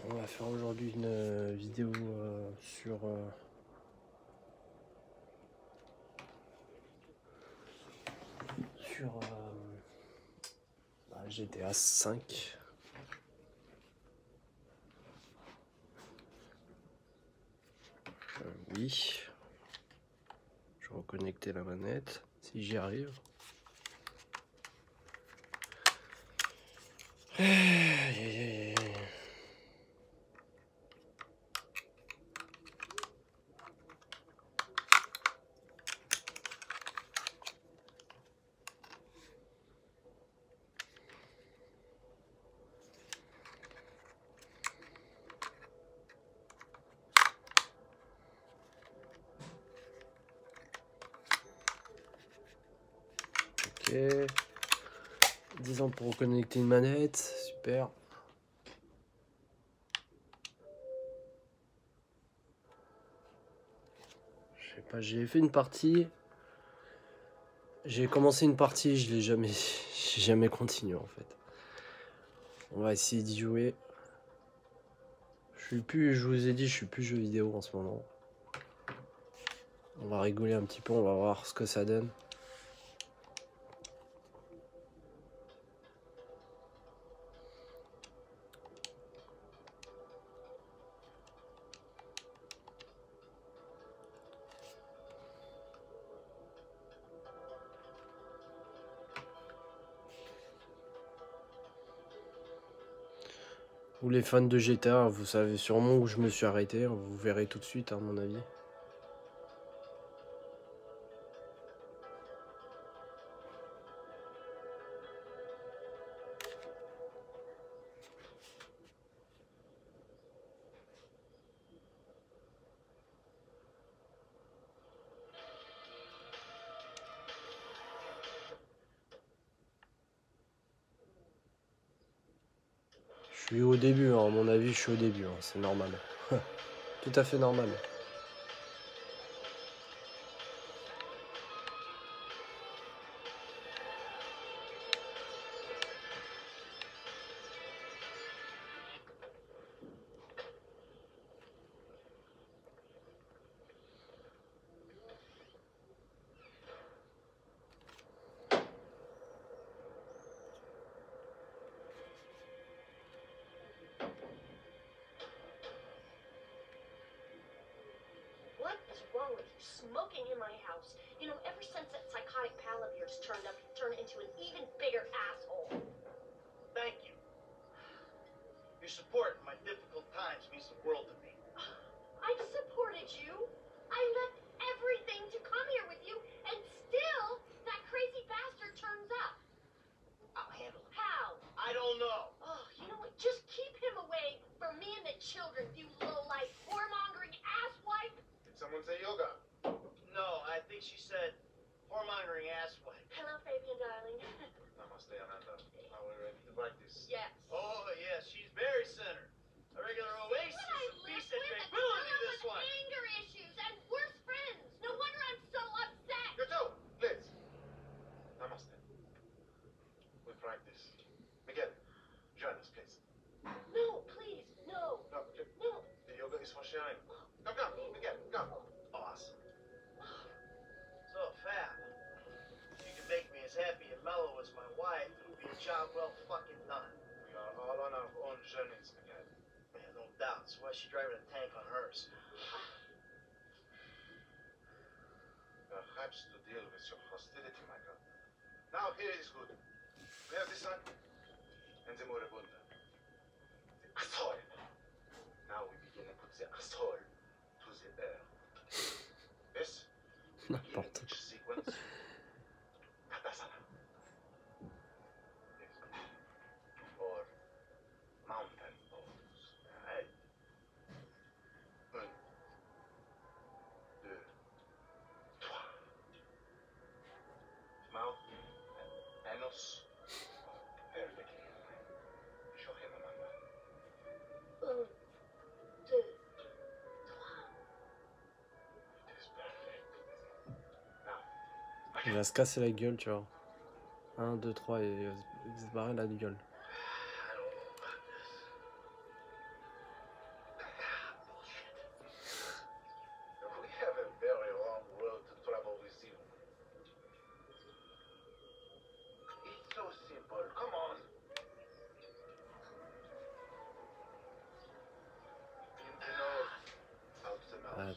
On va faire aujourd'hui une vidéo sur GTA 5. Oui, je vais reconnecter la manette si j'y arrive. Aïe, aïe, aïe, aïe. Ok, 10 ans pour reconnecter une manette, super. Je sais pas, j'ai fait une partie. J'ai commencé une partie, je l'ai jamais, j'ai jamais continué en fait. On va essayer d'y jouer. Je vous ai dit, je suis plus jeu vidéo en ce moment. On va rigoler un petit peu, on va voir ce que ça donne. Vous les fans de GTA, vous savez sûrement où je me suis arrêté, vous verrez tout de suite à mon avis. Je suis au début, à mon avis je suis au début, c'est normal. Tout à fait normal. What is wrong with you? Smoking in my house. You know, ever since that psychotic pal of yours turned up, you turned into an even bigger asshole. Thank you. Your support in my difficult times means the world to me. I've supported you. I left everything to come here with you, and still that crazy bastard turns up. I'll handle it. How? I don't know. Oh, you know what? Just keep him away from me and the children, you low-life, whoremongering asswipe. Did someone say yoga? No, I think she said whoremongering asswipe. Hello, Fabian, darling. Namaste, Amanda. Are we ready to practice? Yes. Oh, yes, she's very centered. A regular oasis What I of live peace and with tranquility, with this one. anger issues and worse friends. No wonder I'm so upset. You too, please. Namaste. We practice. Miguel, join us, please. No, please, no, No, no. the yoga is for sharing. Come, Miguel, come. Awesome. So, Fab, if you could make me as happy and mellow as my wife, it would be a job well fucking done. We are all on our own journeys, Miguel. Yeah, no doubt. That's why she's driving a tank on hers. Perhaps to deal with your hostility, Michael. Now here is good. We have the sun and the moribunda. The asshole. Now we begin to put the asshole to the earth. This N'importe each sequence. Katasana. Yes. Or mountain pose. Right. Un, deux, trois. Mouth and anus. Perfectly in line. Show him, Amanda. Un, deux, trois. It is perfect. Now, Il va se casser la gueule, tu vois. 1, 2, 3 et il va se barrer la gueule. I don't know about this.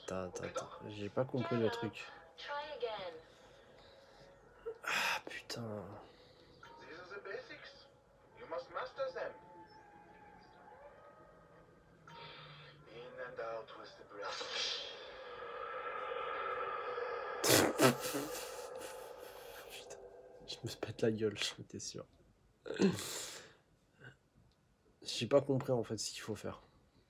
Attends. J'ai pas compris le truc. Try again. Ah putain. These are the basics. You must master them. In and out with the breath. Putain. Je me pète la gueule, j'en étais sûr. J'ai pas compris en fait ce qu'il faut faire.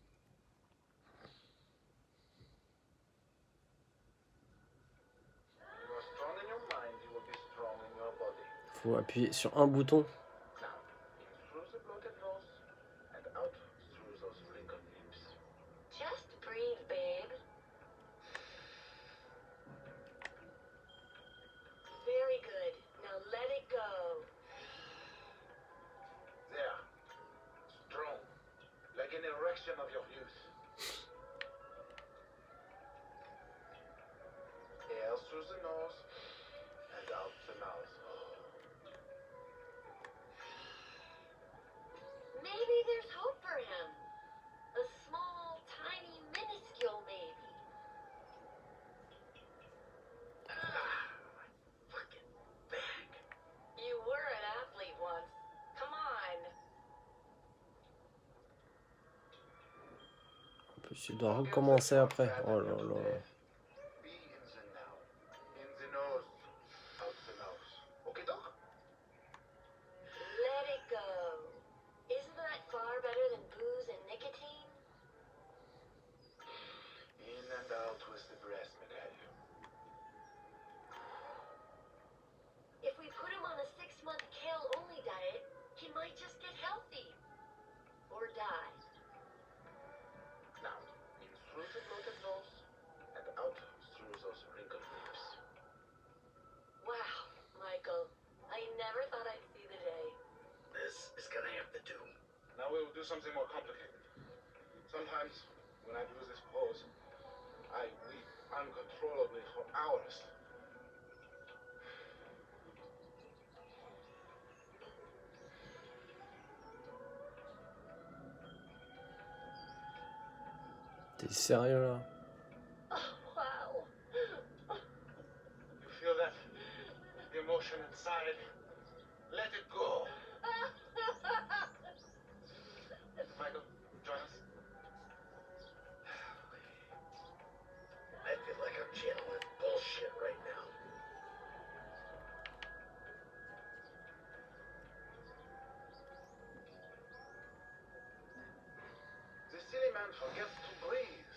You are strong in your mind, you will be strong in your body. Faut appuyer sur un bouton. Now, in through the bloated nose and out through those wrinkled lips. Just breathe, babe. Very good. Now let it go. There. Strong. Like an erection of your youth. Air through the nose and out the mouth. Maybe there's hope for him. A small, tiny, minuscule maybe. Fucking back. You were an athlete once. Come on. En plus, il doit recommencer après. Oh là là. Be in the now. In the nose. Out the mouth. Okay, doc? Let it go. Isn't that far better than booze and nicotine? In and out with the breath, Miguel. If we put him on a 6-month kale-only diet, he might just get healthy. Or die. Now, in through the bloated nose and out through those wrinkled lips. Wow, Michael. I never thought I'd see the day. This is gonna have to do. Now we will do something more complicated. Sometimes, when I do this pose, I weep uncontrollably for hours. T'es sérieux là? Oh, wow. You feel that emotion inside? Let it go. Michael, join us. I feel like I'm channeling bullshit right now. The silly man forgets to breathe.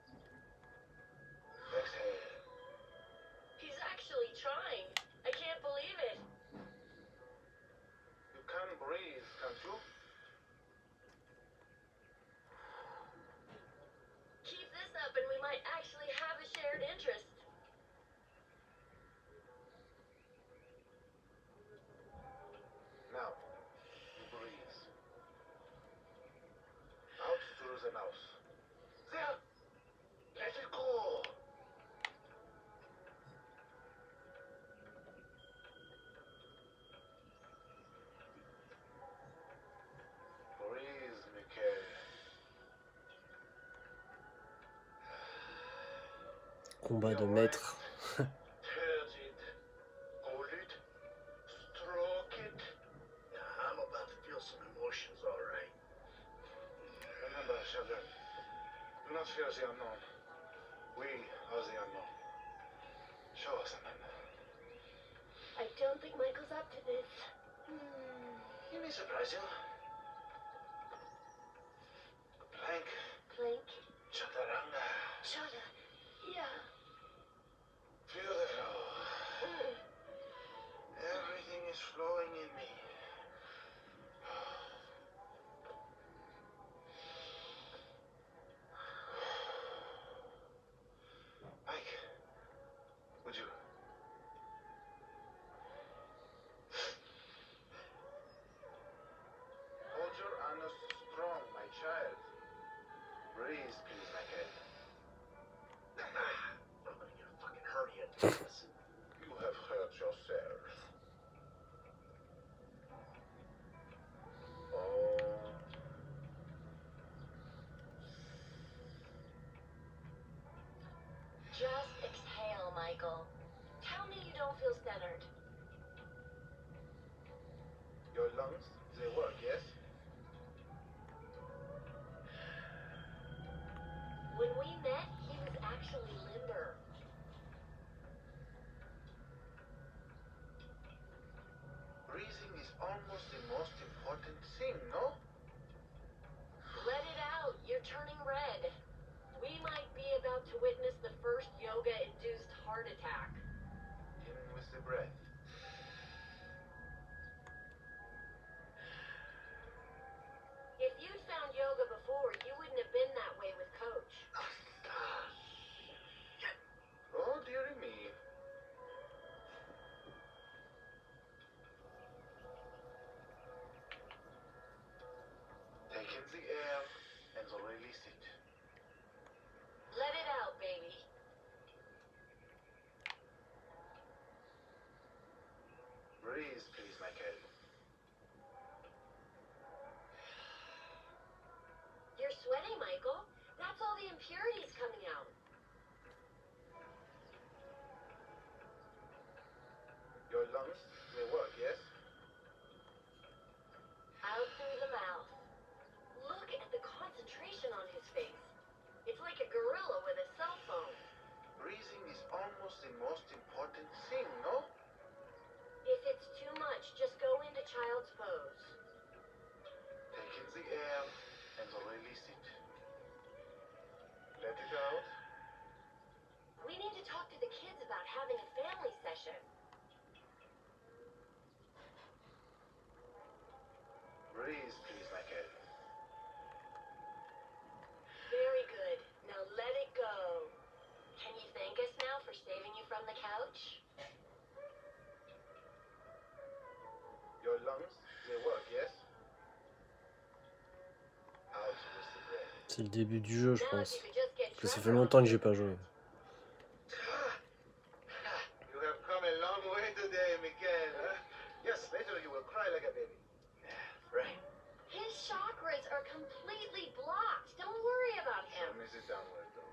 Exhale. He's actually trying. I can't believe it. You can breathe, can't you? Keep this up and we might actually have a shared interest. Now, you breathe. Out through the mouth. There! Let it go! Breathe, Michael. Combat de maître. Touch it. Hold it. Stroke it. Yeah, I'm about to feel some emotions, all right. Remember, children, do not fear the unknown. We are the unknown. Show us, Amanda. I don't think Michael's up to this. He may surprise you. Plank, Plank. chaturanga. Shada. Yeah. Feel the flow. Everything is flowing in me. Mike, would you? Hold your anus strong, my child. Breathe, please, Michael. I'm gonna get a fucking hernia. Listen, You have hurt yourself. Oh. Michael. Tell me you don't feel centered. Your lungs, they work, yes? When we met, he was actually limber. Breathing is almost the most important thing, no? Let it out. You're turning red. We might be about to witness the first yoga-induced heart attack. In with the breath. If you'd found yoga before, you wouldn't have been that way with Coach. Oh, dearie me. Take in the air and release it. Let it out, baby. Breathe, please, Michael. You're sweating, Michael. That's all the impurities coming out. Your lungs, they work, yes? Out through the mouth. Look at the concentration on his face. It's like a gorilla with a cell phone. Breathing is almost the most important thing, no? If it's too much, just go into child's pose. Take in the air and release it. Let it out. We need to talk to the kids about having a family session. Breathe, please, Michael. Very good. Now let it go. Can you thank us now for saving you from the couch? Your lungs, they work, yes? Out with the breath. C'est le début du jeu, je Now pense. if you could just get Parce que ça fait Trevor longtemps on que j'ai pas joué. You have come a long way today, Michael. Huh? Yes, later you will cry like a baby. Right. His chakras are completely blocked. Don't worry about him. Show me the downward dog.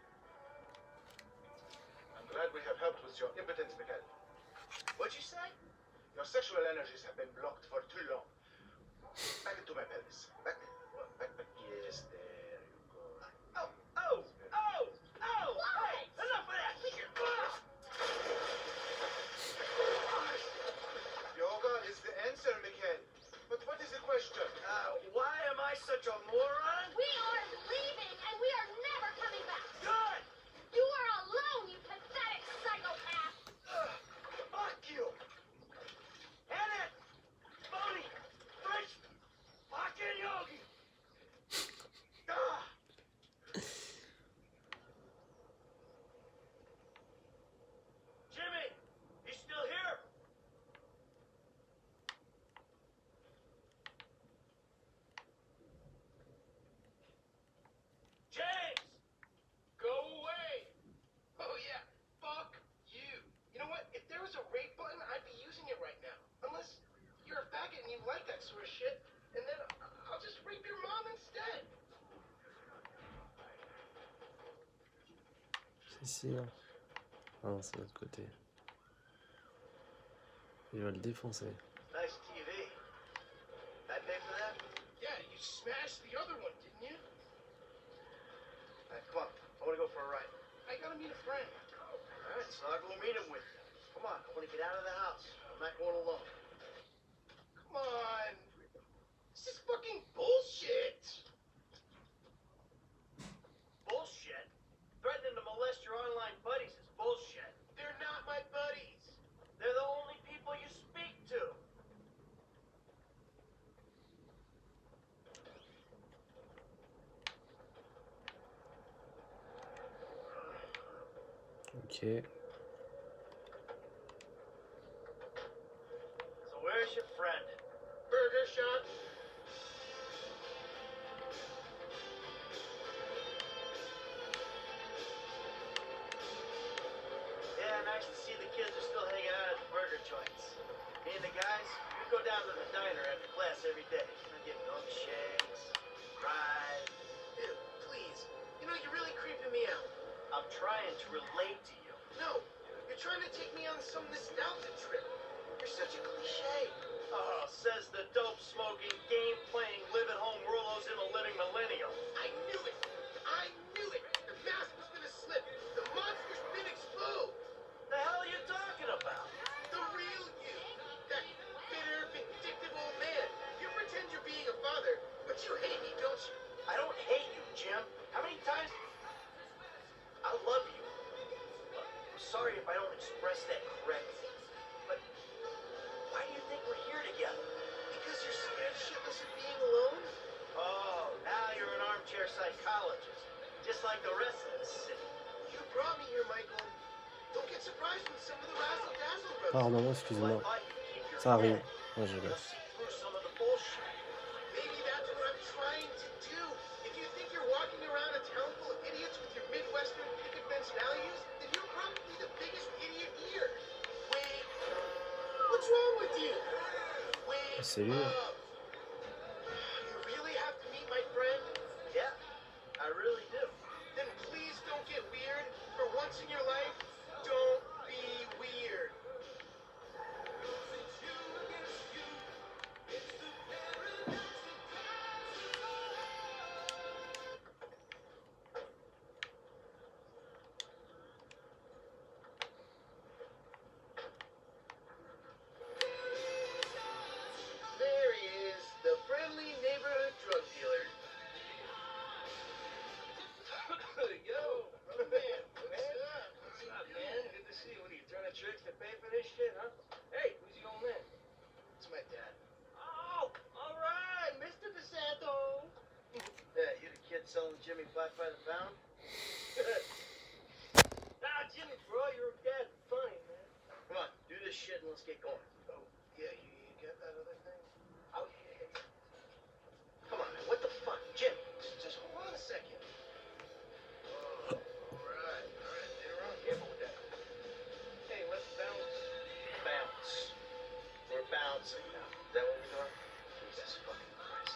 I'm glad we have helped with your impotence, Michael. What'd you say? Your sexual energies have been blocked for too long. Back into my pelvis. Back. Yes, there you go. Oh, oh, oh, oh! What? Hey, enough of that! Yoga is the answer, Michael. But what is the question? Why am I such a moron? We are leaving and we are never coming back. Good! You are alone, you pathetic psychopath. Fuck you! Annette! Bodhi! French! Fucking Yogi! Ah! Jimmy! You still here? James! Go away! Oh yeah, fuck you. You know what? If there was a rape button, I'd be using it right now. Unless you're a faggot and you like that sort of shit, and then I'll just rape your mom instead. C'est ici, hein. Ah non, c'est de l'autre côté. Il va le défoncer. Nice TV. I pay for that? Yeah, you smashed the other one, didn't you? Alright, come on. I want to go for a ride. I gotta meet a friend. Alright, so I'll go meet him with you. Come on, I want to get out of the house. I'm not going alone. Come on. This is fucking bullshit. Bullshit. Threatening to molest your online buddies is bullshit. They're not my buddies. They're the only people you speak to. Ok. So where's your friend? Burger shot. Yeah, nice to see the kids are still hanging out at the burger joints. Me and the guys, we go down to the diner after class every day. I get milkshakes, fries. Ew, please. You know, you're really creeping me out. I'm trying to relate to you. No, You're trying to take me on some nostalgia trip. You're such a cliche. Oh, says the dope-smoking, game-playing, live-at-home Rolo's in a living millennial. I knew it. I knew it. The mask was gonna slip. The monster's been exposed. The hell are you talking about? The real you. That bitter, vindictive old man. You pretend you're being a father, but you hate me, don't you? I don't hate you, Jim. How many times? I love you. I'm sorry if I don't express that correctly. But why do you think we're here together? Because you're scared shitless of being alone? Oh, now you're an armchair psychologist. Just like the rest of the city. You brought me here, Michael. Don't get surprised when some of the razzle-dazzle rubs. Pardon, Well, I excuse-moi. thought you'd keep your Ça arrive. head. Moi, je You'll laisse. see through some of the bullshit. Maybe that's what I'm trying to do. If you think you're walking around a town full of idiots with your Midwestern picket fence values, then you're probably the biggest idiot here. Wait, what's wrong with you? Wait, C'est lui. you really have to meet my friend? Yeah, I really do. Then please don't get weird. For once in your life, don't be weird. There he is, the friendly neighborhood drug dealer. Yo, man, what's up? What's up, man? Good to see you. What are you turning tricks to pay for this shit, huh? Hey, who's your old man? It's my dad. Oh, all right, Mr. DeSanto. Yeah, you the kid selling Jimmy Black by the pound? Nah, Jimmy, bro, your dad funny, man. Come on, do this shit and let's get going. Oh, yeah, you got that other thing? Oh, yeah. Come on, man. What the fuck? Jim, Just hold on a second. Oh, alright, later on. careful with that. Hey, let's bounce. Bounce. We're bouncing now. Is that what we're doing? Jesus fucking Christ.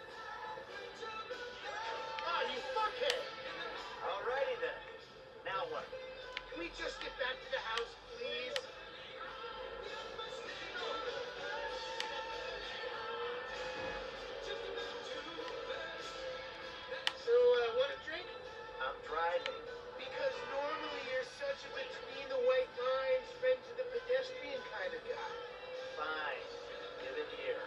Ah, you fuckhead! Alrighty then. Now what? Can we just get back to the house, please? So, want a drink? I'm driving. Because normally you're such a between the white lines, friend to the pedestrian kind of guy. Fine. Give it here.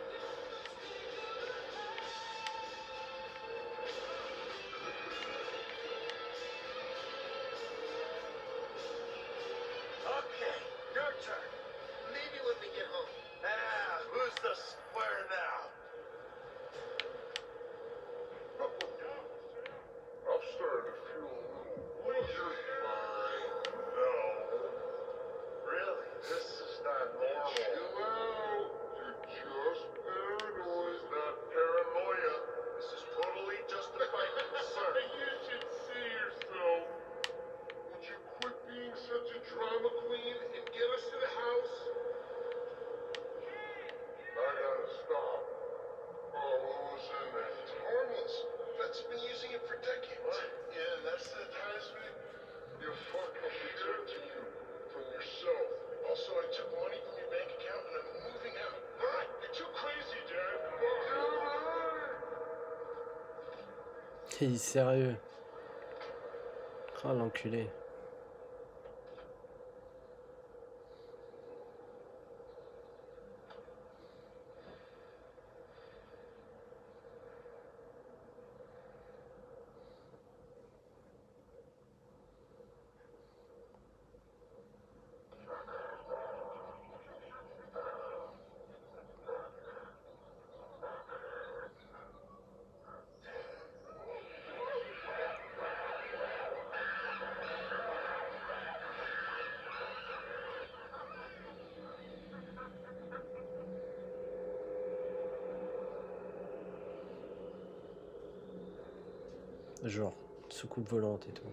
Okay, your turn. Maybe when we get home. Ah, who's the square now? I'm starting to feel a little woozy. No. Really? This is not normal. Chill out. You're just paranoid. It's not paranoia. This is totally justified concern. You should see yourself. Would you quit being such a drama queen and get us to the house? I gotta stop. Oh, what was in that? It's harmless. Vets have been using it for decades. What? Yeah, that's the advertisement. You fucking did it to you. From yourself. Also, I took money from your bank account and I'm moving out. Alright, you're too crazy, Dad. Il est sérieux. Ah, l'enculé. Genre, soucoupe volante et tout.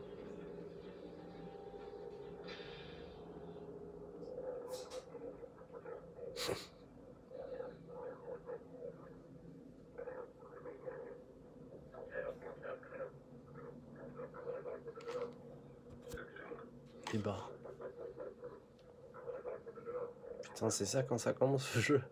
Des barres. Putain, c'est ça quand ça commence ce jeu.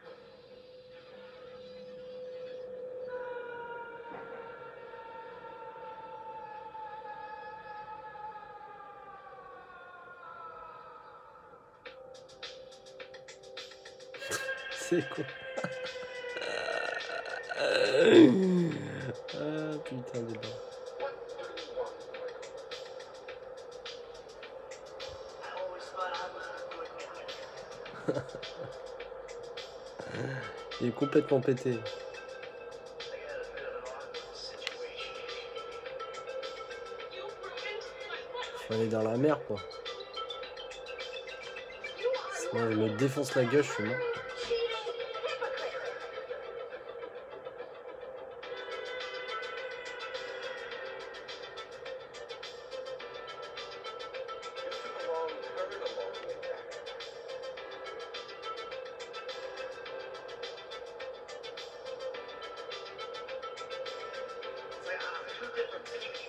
C'est quoi? Ah putain de bord. What do you want, Michael? I always thought I was a good guy. Il est complètement pété. I got a bit of an awkward situation. You ruined my life. Faut aller dans la mer quoi. You are Sinon je me défonce la gueule, je suis mort. cheating hypocrite. You took a wrong turn along the way back. It's like, two different people.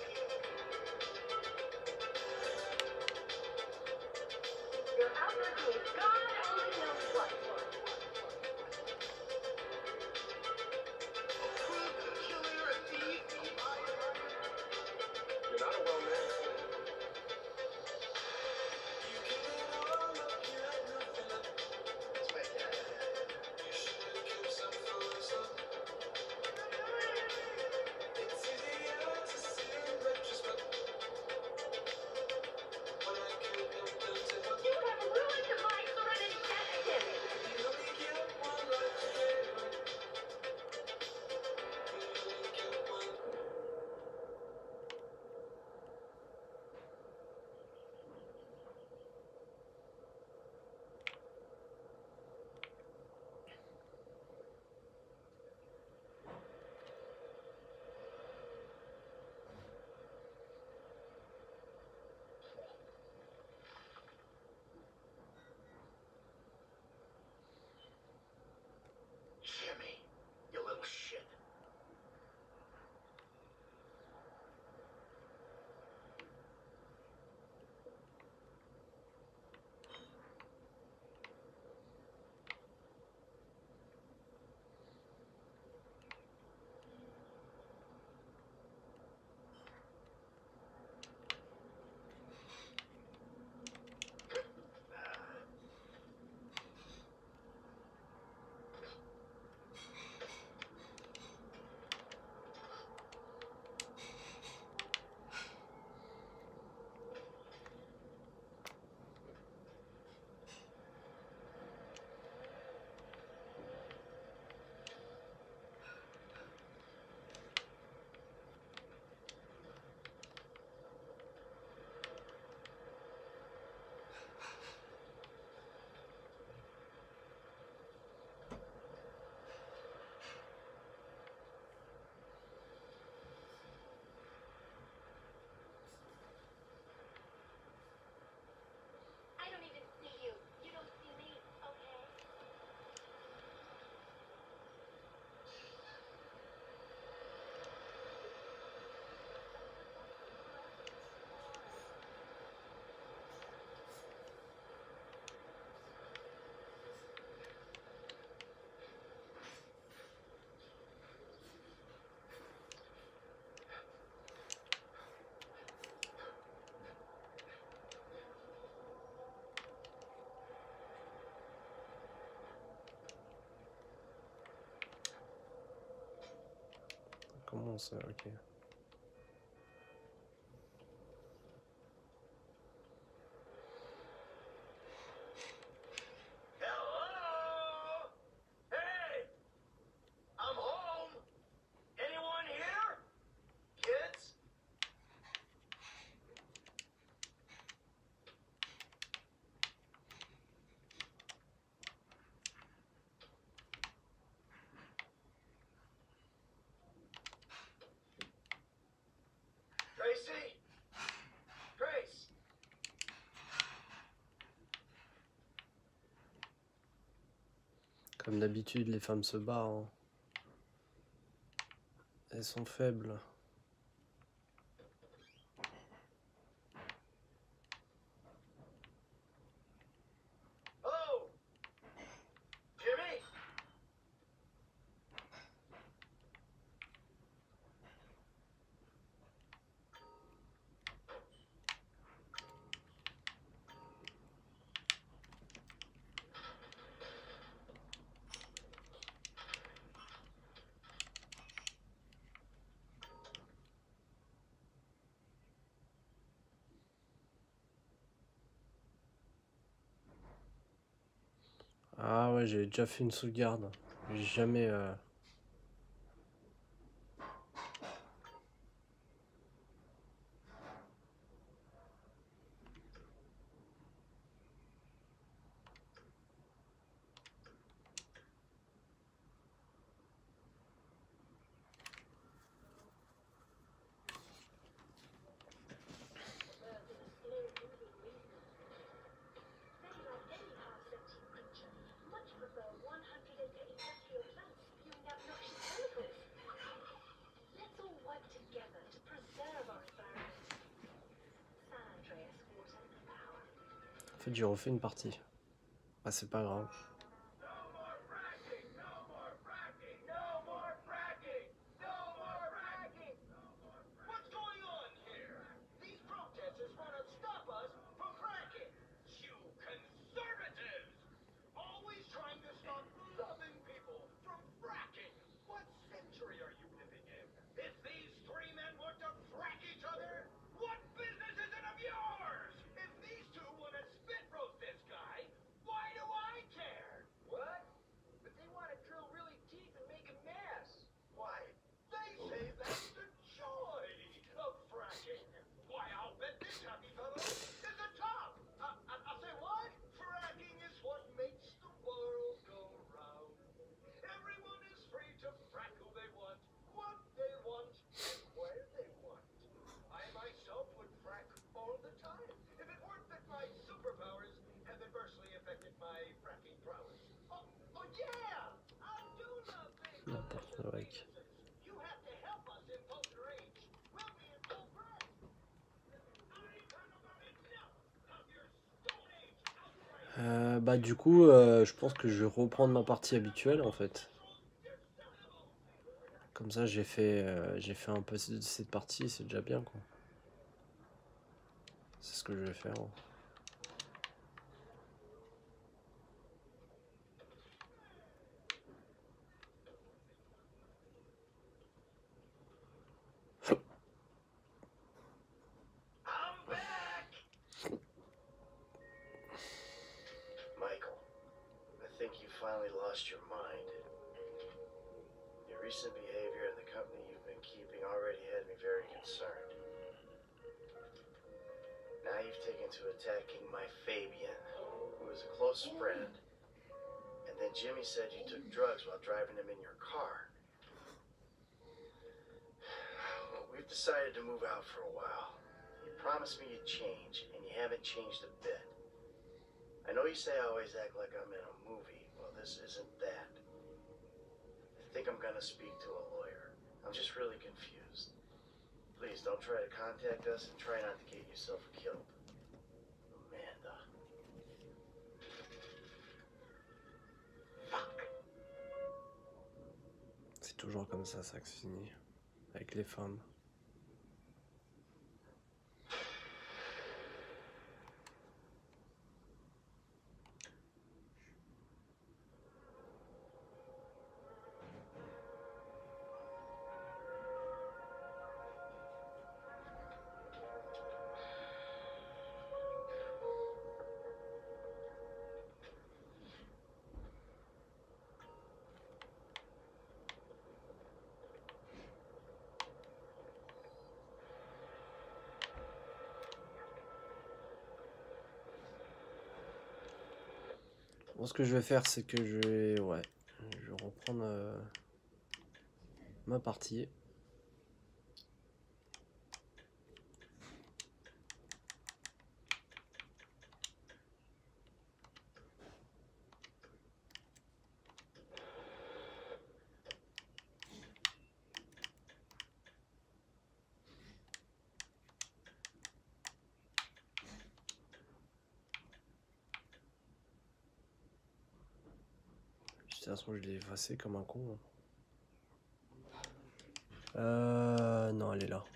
You're out there doing God only knows what. A crook, a killer, a thief, a liar. You're not a well-mannered man. It's my dad. You have ruined my serenity yet again. Jimmy, you little shit. I don't even see you. You don't see me, okay? Comment ça? Ok. Hello? Hey! I'm home. Anyone here? Kids? Tracy? Trace? Comme d'habitude, les femmes se barrent. Hein. Elles sont faibles. Oh! Ah ouais, j'ai déjà fait une sauvegarde. J'ai jamais... En fait, j'ai refait une partie. Ah, c'est pas grave. What's going on here? These protesters want to stop us from fracking. You conservatives! Always trying to stop loving people from fracking. What century are you living in? If these three men want to frack each other, what business is it of yours? If these two want to spit roast this guy, why do I care? What? But they want to drill really deep and make a mess. Why? They say that's the joy of fracking. Why, I'll bet this happy fellow is the top. I'll say what? Fracking is what makes the world go round. Everyone is free to frack who they want, what they want, and where they want. I myself would frack all the time if it weren't that my superpowers have adversely affected my fracking prowess. Oh yeah! I do love big N'importe quoi, mec. You have to help us in Poker Age. We'll be in full press. Bah du coup, je pense que je vais reprendre ma partie habituelle en fait. Comme ça, j'ai fait un peu cette partie, c'est déjà bien quoi. C'est ce que je vais faire. I'm back! Michael, I think you finally lost your mind. Your recent behavior in the company you've been keeping already had me very concerned. Now you've taken to attacking my Fabian, who is a close friend. And then Jimmy said you took drugs while driving him in your car. We've decided to move out for a while. You promised me you'd change, and you haven't changed a bit. I know you say I always act like I'm in a movie. Well, this isn't that. I think I'm gonna speak to a lawyer. I'm just really confused. Please don't try to contact us and try not to get yourself killed. Amanda. Fuck. C'est toujours comme ça que se finit. Avec les femmes. Bon, ce que je vais faire, c'est que je vais reprendre ma partie. De toute façon, je l'ai effacé comme un con. Non, elle est là.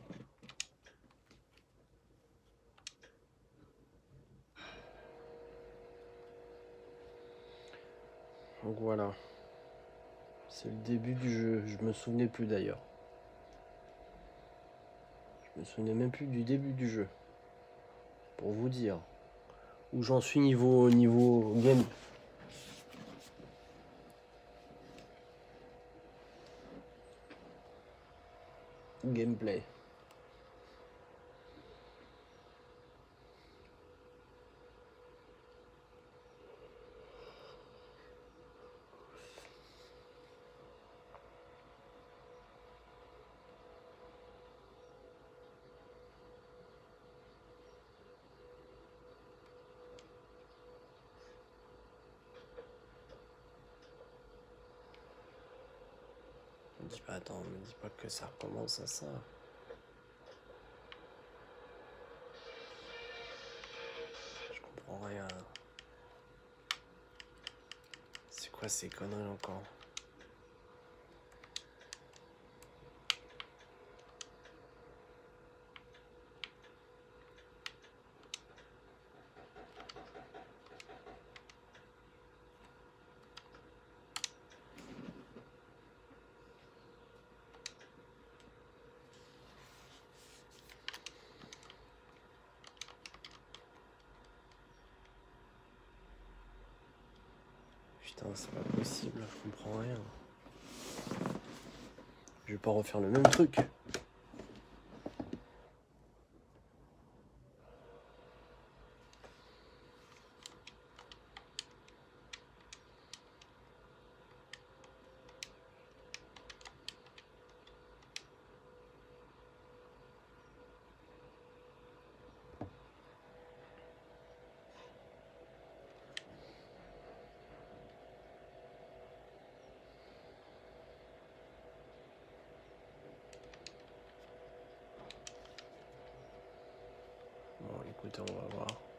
Donc voilà. C'est le début du jeu. Je me souvenais plus d'ailleurs. Je me souvenais même plus du début du jeu. Pour vous dire. Où j'en suis niveau game. gameplay. Me dis pas, attends, me dis pas que ça recommence à ça. Je comprends rien. C'est quoi ces conneries encore? Putain, c'est pas possible, je comprends rien. Je vais pas refaire le même truc. Bon, écoutez, on va voir.